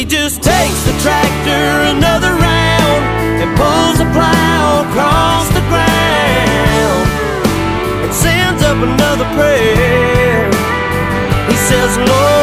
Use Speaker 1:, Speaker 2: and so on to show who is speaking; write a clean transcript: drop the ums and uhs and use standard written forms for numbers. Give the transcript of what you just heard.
Speaker 1: He just takes the tractor another round and pulls the plow across the ground and sends up another prayer. He says, Lord,